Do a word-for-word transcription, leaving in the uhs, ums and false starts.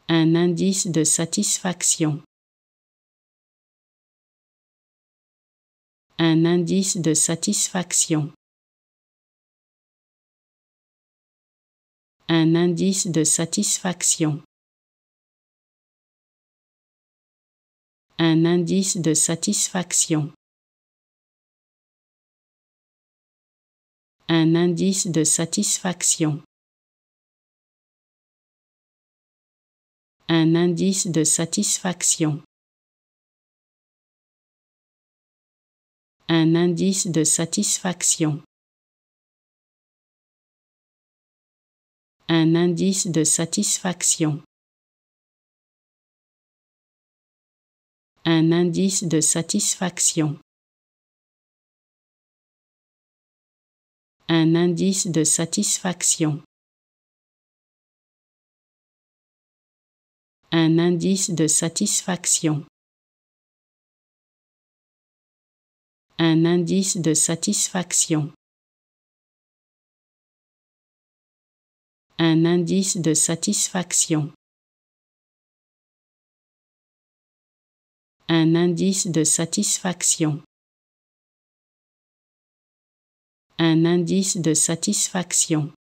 Un indice de satisfaction. Un indice de satisfaction. Un indice de satisfaction. Un indice de satisfaction. Un indice de satisfaction. Un indice de satisfaction. Un indice de satisfaction. Un indice de satisfaction. Un indice de satisfaction. Un indice de satisfaction. Un indice de satisfaction. Un indice de satisfaction. Un indice de satisfaction. Un indice de satisfaction. Un indice de satisfaction.